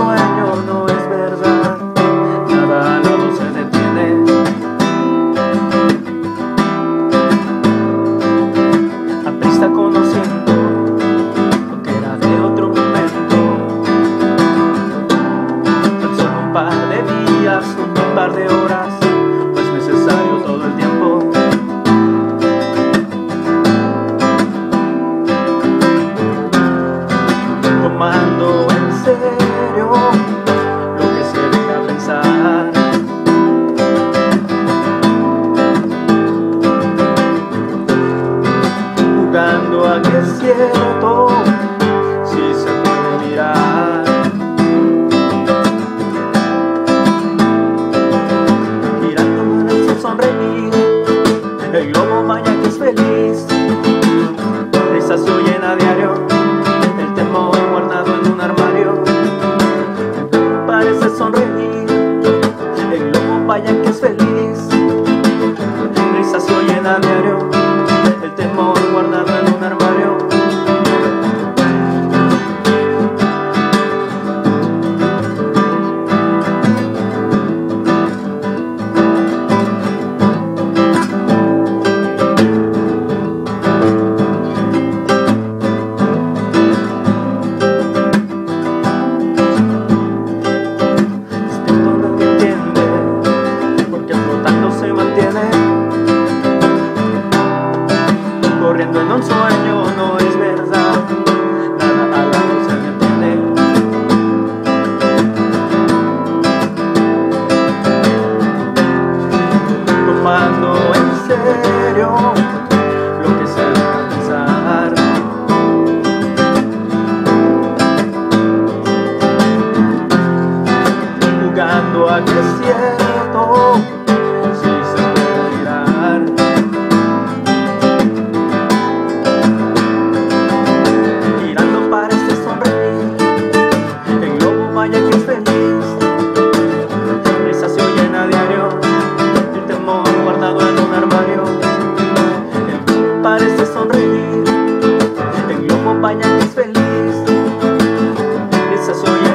sueño, no es verdad. Nada al lado se detiene. Aprista conociendo lo que era de otro momento. Tan solo un par de días, un par de horas, no es necesario todo el tiempo. Tomando en serio lo que se deja pensar. Jugando a que es cierto, si se puede mirar. Girando para hacer sonreír el globo vaya que es feliz. Risas se oyen a diario, el temor guardado en un armario. Parece sonreír el globo vaya que es feliz. Risas se oyen a diario, el temor guardado en un armario. Esto nadie entiende, porque flotando se mantiene. Corriendo en un sueño, no es verdad. Nada al lado se detiene. Tomando en serio lo que se deja pensar. Jugando a que es cierto, si se puede mirar. Girando parece sonreír el globo vaya que es feliz. Risas se oyen a diario, el temor guardado en un armario. El globo parece sonreír el globo vaya que es feliz. Risas se oyen